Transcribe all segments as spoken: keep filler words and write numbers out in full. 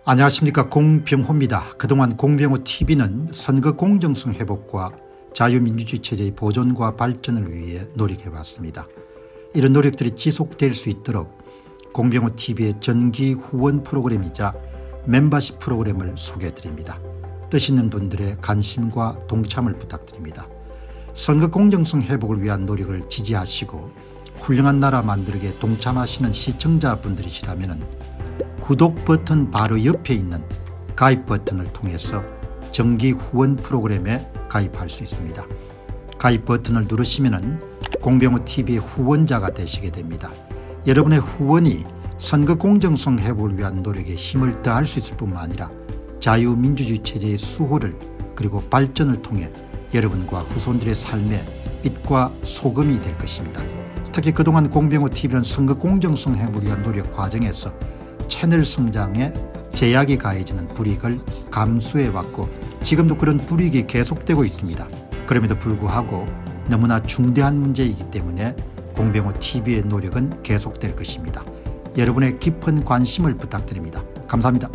안녕하십니까, 공병호입니다. 그동안 공병호티비는 선거 공정성 회복과 자유민주주의 체제의 보존과 발전을 위해 노력해왔습니다. 이런 노력들이 지속될 수 있도록 공병호티비의 정기 후원 프로그램이자 멤버십 프로그램을 소개해드립니다. 뜻 있는 분들의 관심과 동참을 부탁드립니다. 선거 공정성 회복을 위한 노력을 지지하시고 훌륭한 나라 만들기에 동참하시는 시청자분들이시라면 구독 버튼 바로 옆에 있는 가입 버튼을 통해서 정기 후원 프로그램에 가입할 수 있습니다. 가입 버튼을 누르시면 공병호티비의 후원자가 되시게 됩니다. 여러분의 후원이 선거 공정성 회복을 위한 노력에 힘을 더할 수 있을 뿐만 아니라 자유민주주의 체제의 수호를 그리고 발전을 통해 여러분과 후손들의 삶에 빛과 소금이 될 것입니다. 특히 그동안 공병호티비는 선거 공정성 회복을 위한 노력 과정에서 채널 성장에 제약이 가해지는 불이익을 감수해왔고 지금도 그런 불이익이 계속되고 있습니다. 그럼에도 불구하고 너무나 중대한 문제이기 때문에 공병호티비의 노력은 계속될 것입니다. 여러분의 깊은 관심을 부탁드립니다. 감사합니다.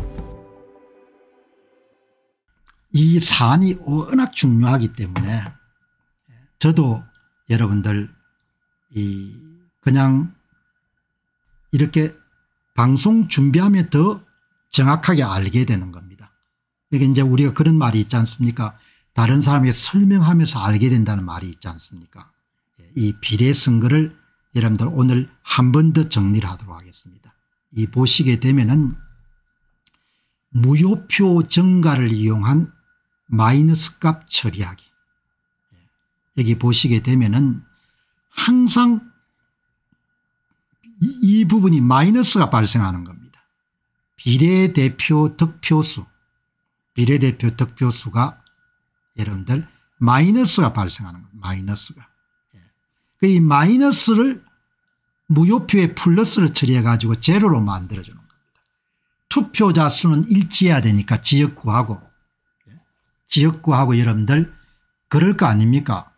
이 사안이 워낙 중요하기 때문에 저도 여러분들 이 그냥 이렇게 방송 준비하면 더 정확하게 알게 되는 겁니다. 이게 이제 우리가 그런 말이 있지 않습니까? 다른 사람에게 설명하면서 알게 된다는 말이 있지 않습니까? 이 비례선거를 여러분들 오늘 한 번 더 정리를 하도록 하겠습니다. 이 보시게 되면은 무효표 증가를 이용한 마이너스 값 처리하기. 여기 보시게 되면은 항상 이, 이 부분이 마이너스가 발생하는 겁니다. 비례대표 득표수 비례대표 득표수가 여러분들 마이너스가 발생하는 겁니다. 마이너스가. 이 마이너스를 무효표에 플러스를 처리해 가지고 제로로 만들어주는 겁니다. 투표자 수는 일치해야 되니까 지역구하고 지역구하고 여러분들 그럴 거 아닙니까?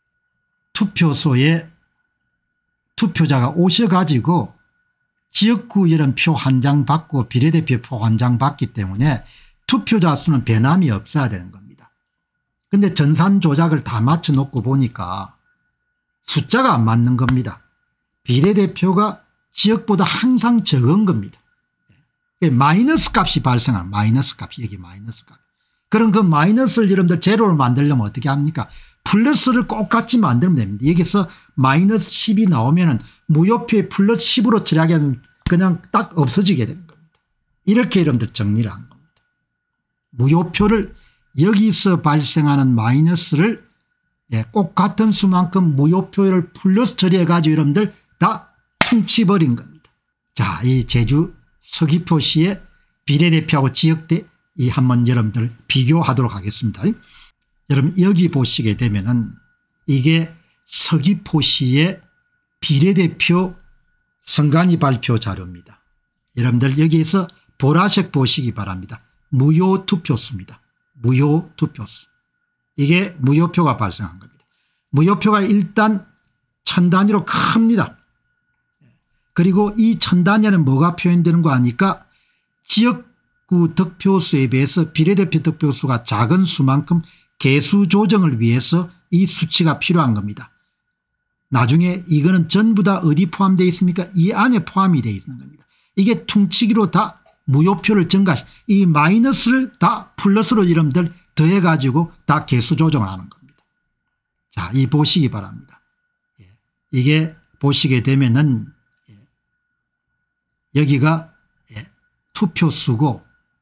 투표소에 투표자가 오셔가지고 지역구 이런 표 한 장 받고 비례대표 표 한 장 받기 때문에 투표자 수는 변함이 없어야 되는 겁니다. 그런데 전산 조작을 다 맞춰놓고 보니까 숫자가 안 맞는 겁니다. 비례대표가 지역보다 항상 적은 겁니다. 마이너스 값이 발생하는 마이너스 값이 여기 마이너스 값. 그럼 그 마이너스를 여러분들 제로로 만들려면 어떻게 합니까? 플러스를 똑같이 만들면 됩니다. 여기서 마이너스 십이 나오면 무효표에 플러스 십으로 처리하게 하면 그냥 딱 없어지게 되는 겁니다. 이렇게 여러분들 정리를 한 겁니다. 무효표를 여기서 발생하는 마이너스를 예, 꼭 같은 수만큼 무효표를 플러스 처리해 가지고 여러분들 다 퉁치버린 겁니다. 자, 이 제주 서귀포시의 비례대표하고 지역대 이 한번 여러분들 비교하도록 하겠습니다. 여러분 여기 보시게 되면은 이게 서귀포시의 비례대표 선관위 발표 자료입니다. 여러분들 여기에서 보라색 보시기 바랍니다. 무효 투표수입니다. 무효 투표수. 이게 무효표가 발생한 겁니다. 무효표가 일단 천 단위로 큽니다. 그리고 이 천 단위는 뭐가 표현되는 거 아니까 지역구 득표수에 비해서 비례대표 득표수가 작은 수만큼 개수 조정을 위해서 이 수치가 필요한 겁니다. 나중에 이거는 전부 다 어디 포함되어 있습니까? 이 안에 포함이 되어 있는 겁니다. 이게 퉁치기로 다 무효표를 증가 이 마이너스를 다 플러스로 여러분들 더해 가지고 다 개수 조정을 하는 겁니다. 자, 이 보시기 바랍니다. 예. 이게 보시게 되면은 예. 여기가 예. 투표수고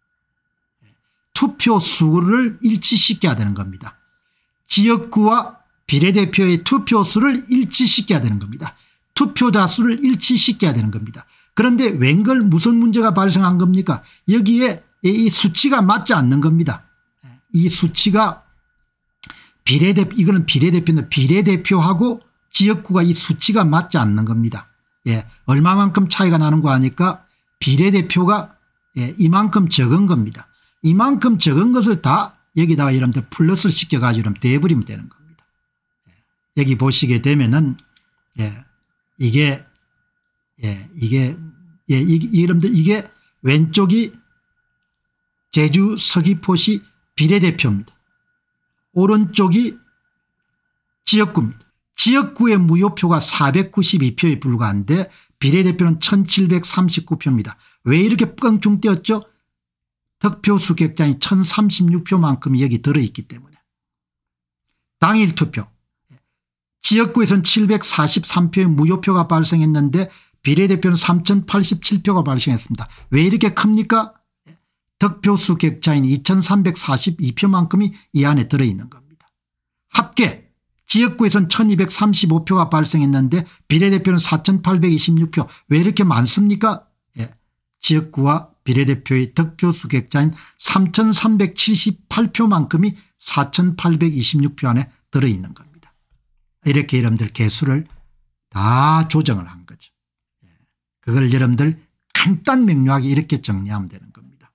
투표수를 일치시켜야 되는 겁니다. 지역구와 비례대표의 투표수를 일치시켜야 되는 겁니다. 투표자 수를 일치시켜야 되는 겁니다. 그런데 웬걸 무슨 문제가 발생한 겁니까? 여기에 이 수치가 맞지 않는 겁니다. 이 수치가 비례대표 이거는 비례대표인데 비례대표하고 지역구가 이 수치가 맞지 않는 겁니다. 예, 얼마만큼 차이가 나는 거 아니까 비례대표가 예, 이만큼 적은 겁니다. 이만큼 적은 것을 다 여기다가 여러분들 플러스를 시켜가지고 대버리면 되는 겁니다. 여기 보시게 되면은 예, 이게 예, 이게 예, 이, 여러분들 이게 왼쪽이 제주 서귀포시 비례대표입니다. 오른쪽이 지역구입니다. 지역구의 무효표가 사백구십이 표에 불과한데 비례대표는 천칠백삼십구 표입니다. 왜 이렇게 껑충 떼었죠? 득표수 객장이 천삼십육 표만큼이 여기 들어있기 때문에. 당일 투표 지역구에서는 칠백사십삼 표의 무효표가 발생했는데 비례대표는 삼천팔십칠 표가 발생했습니다. 왜 이렇게 큽니까? 득표수 객차인 이천삼백사십이 표만큼이 이 안에 들어있는 겁니다. 합계 지역구에서는 천이백삼십오 표가 발생했는데 비례대표는 사천팔백이십육 표. 왜 이렇게 많습니까? 예. 지역구와 비례대표의 득표수 객차인 삼천삼백칠십팔 표만큼이 사천팔백이십육 표 안에 들어있는 겁니다. 이렇게 여러분들 개수를 다 조정을 한 거죠. 그걸 여러분들 간단 명료하게 이렇게 정리하면 되는 겁니다.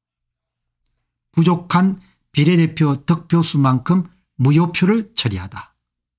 부족한 비례대표 득표수만큼 무효표를 처리하다.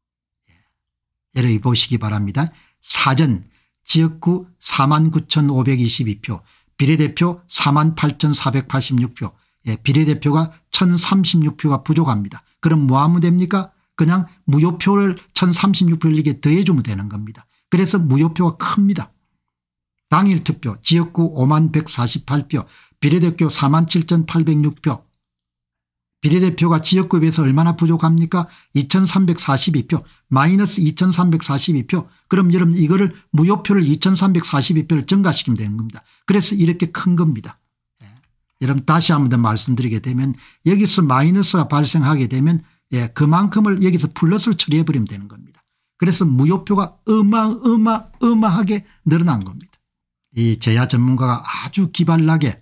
여러분이 보시기 바랍니다. 사전 지역구 사만 구천오백이십이 표, 비례대표 사만 팔천사백팔십육 표, 예, 비례대표가 천삼십육 표가 부족합니다. 그럼 뭐 하면 됩니까? 그냥 무효표를 천삼십육 표를 이게 더해주면 되는 겁니다. 그래서 무효표가 큽니다. 당일 투표 지역구 오만 백사십팔 표, 비례대표 사만 칠천팔백육 표. 비례대표가 지역구에 비해서 얼마나 부족합니까? 이천삼백사십이 표 마이너스 이천삼백사십이 표. 그럼 여러분 이거를 무효표를 이천삼백사십이 표를 증가시키면 되는 겁니다. 그래서 이렇게 큰 겁니다. 예. 여러분 다시 한 번 더 말씀드리게 되면 여기서 마이너스가 발생하게 되면 예, 그만큼을 여기서 플러스를 처리해 버리면 되는 겁니다. 그래서 무효표가 어마어마어마하게 늘어난 겁니다. 이 제야 전문가가 아주 기발나게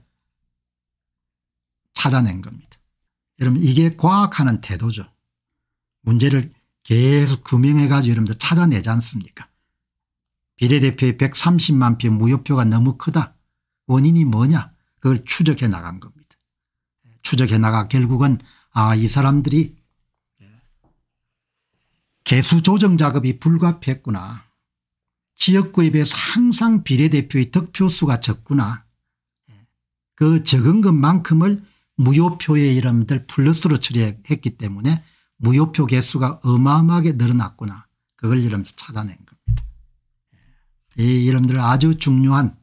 찾아낸 겁니다. 여러분 이게 과학하는 태도죠. 문제를 계속 규명해 가지고 여러분들 찾아내지 않습니까? 비례대표의 백삼십만 표 무효표가 너무 크다. 원인이 뭐냐? 그걸 추적해 나간 겁니다. 추적해 나가 결국은 아, 이 사람들이 개수 조정 작업이 불가피했구나. 지역구에 비해서 항상 비례대표의 득표수가 적구나. 그 적은 것만큼을 무효표에 여러분들 플러스로 처리했기 때문에 무효표 개수가 어마어마하게 늘어났구나. 그걸 여러분들 찾아낸 겁니다. 이 여러분들 아주 중요한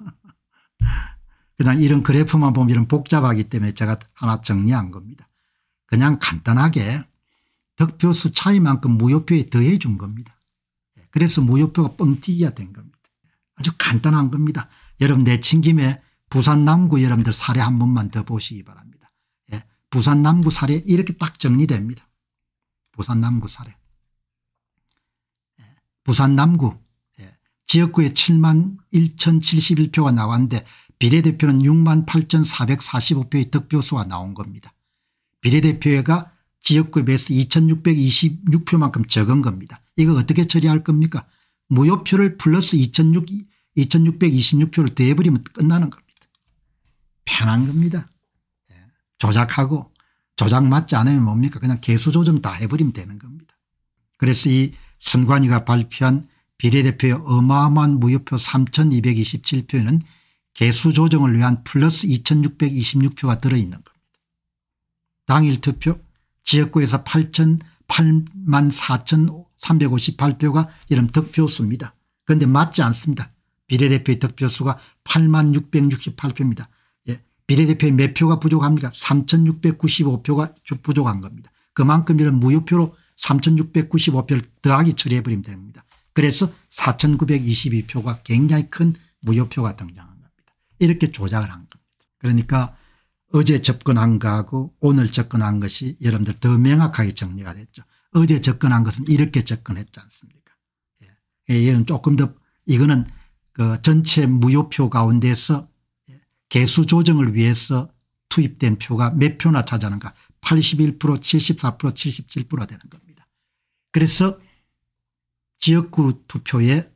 그냥 이런 그래프만 보면 이런 복잡하기 때문에 제가 하나 정리한 겁니다. 그냥 간단하게 득표수 차이만큼 무효표에 더해 준 겁니다. 그래서 무효표가 뻥튀기가 된 겁니다. 아주 간단한 겁니다. 여러분 내친 김에 부산 남구 여러분들 사례 한 번만 더 보시기 바랍니다. 예, 부산 남구 사례 이렇게 딱 정리됩니다. 부산 남구 사례. 예, 부산 남구 예, 지역구에 칠만 천칠십일 표가 나왔는데 비례대표는 육만 팔천사백사십오 표의 득표수가 나온 겁니다. 비례대표가 지역구에 비해서 이천육백이십육 표만큼 적은 겁니다. 이거 어떻게 처리할 겁니까? 무효표를 플러스 이천육백이십육 표를 더해버리면 끝나는 겁니다. 편한 겁니다. 조작하고 조작 맞지 않으면 뭡니까? 그냥 개수 조정 다 해버리면 되는 겁니다. 그래서 이 선관위가 발표한 비례대표의 어마어마한 무효표 삼천이백이십칠 표에는 개수 조정을 위한 플러스 이천육백이십육 표가 들어있는 겁니다. 당일 투표 지역구에서 팔만 사천삼백오십팔 표가 이런 득표수입니다. 그런데 맞지 않습니다. 비례대표의 득표수가 팔만 육백육십팔 표입니다. 예, 비례대표의 몇 표가 부족합니까? 삼천육백구십오 표가 부족한 겁니다. 그만큼 이런 무효표로 삼천육백구십오 표를 더하기 처리해버리면 됩니다. 그래서 사천구백이십이 표가 굉장히 큰 무효표가 등장한 겁니다. 이렇게 조작을 한 겁니다. 그러니까 어제 접근한 거하고 오늘 접근한 것이 여러분들 더 명확하게 정리가 됐죠. 어제 접근한 것은 이렇게 접근했지 않습니까? 예. 얘는 조금 더 이거는 그 전체 무효표 가운데서 개수 조정을 위해서 투입된 표가 몇 표나 차지하는가 팔십일 퍼센트 칠십사 퍼센트 칠십칠 퍼센트 되는 겁니다. 그래서 지역구 투표에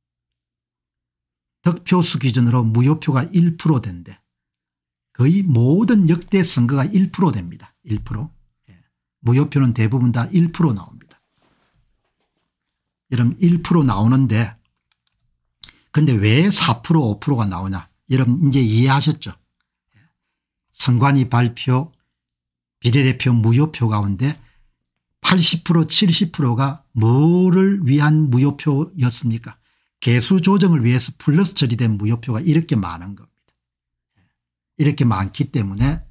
득표수 기준으로 무효표가 일 퍼센트 된대. 거의 모든 역대 선거가 일 퍼센트 됩니다. 일 퍼센트. 예. 무효표는 대부분 다 일 퍼센트 나옵니다. 여러분 일 퍼센트 나오는데 근데 왜 사 퍼센트 오 퍼센트가 나오냐. 여러분 이제 이해하셨죠. 선관위 발표 비례대표 무효표 가운데 팔십 퍼센트 칠십 퍼센트가 뭐를 위한 무효표였습니까? 개수 조정을 위해서 플러스 처리된 무효표가 이렇게 많은 겁니다. 이렇게 많기 때문에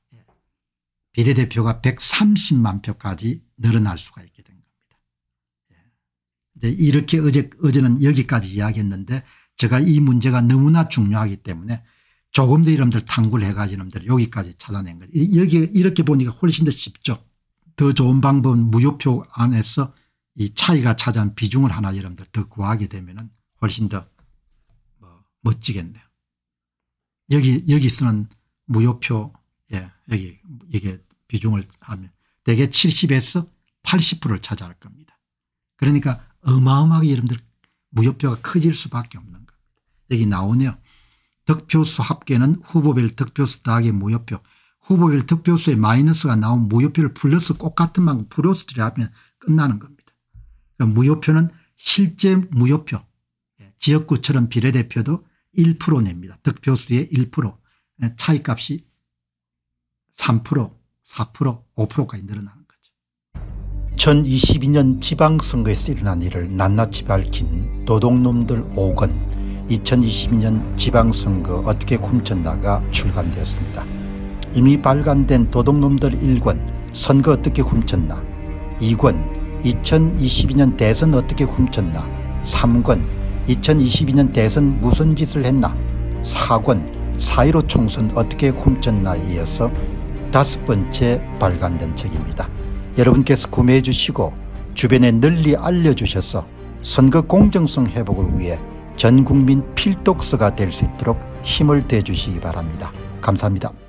비례대표가 백삼십만 표까지 늘어날 수가 있게 된 겁니다. 이제 이렇게 어제, 어제는 여기까지 이야기했는데 제가 이 문제가 너무나 중요하기 때문에 조금 더 여러분들 탐구를 해가지고 여러분들 여기까지 찾아낸 거예요. 여기 이렇게 보니까 훨씬 더 쉽죠. 더 좋은 방법은 무효표 안에서 이 차이가 차지한 비중을 하나 여러분들 더 구하게 되면은 훨씬 더 뭐 멋지겠네요. 여기 여기서는 무효표 예 여기 이게 비중을 하면 대개 칠십에서 팔십 퍼센트를 차지할 겁니다. 그러니까 어마어마하게 여러분들 무효표가 커질 수밖에 없는 겁니다. 여기 나오네요. 득표수 합계는 후보별 득표수 더하기 무효표. 후보별 득표수에 마이너스가 나온 무효표를 플러스 꼭 같은 만큼 플러스 처리하면 끝나는 겁니다. 그러니까 무효표는 실제 무효표 지역구처럼 비례대표도 일 퍼센트 냅니다. 득표수의 일 퍼센트 차이값이 삼 퍼센트 사 퍼센트 오 퍼센트까지 늘어나는 거죠. 천이십이 년 지방선거에서 일어난 일을 낱낱이 밝힌 도둑놈들 오 권 이천이십이 년 지방선거 어떻게 훔쳤나가 출간되었습니다. 이미 발간된 도둑놈들 일 권 선거 어떻게 훔쳤나, 이 권 이천이십이 년 대선 어떻게 훔쳤나, 삼 권 이천이십이 년 대선 무슨 짓을 했나, 사 권 사 일오 총선 어떻게 훔쳤나에 이어서 다섯 번째 발간된 책입니다. 여러분께서 구매해 주시고 주변에 널리 알려주셔서 선거 공정성 회복을 위해 전국민 필독서가 될 수 있도록 힘을 대주시기 바랍니다. 감사합니다.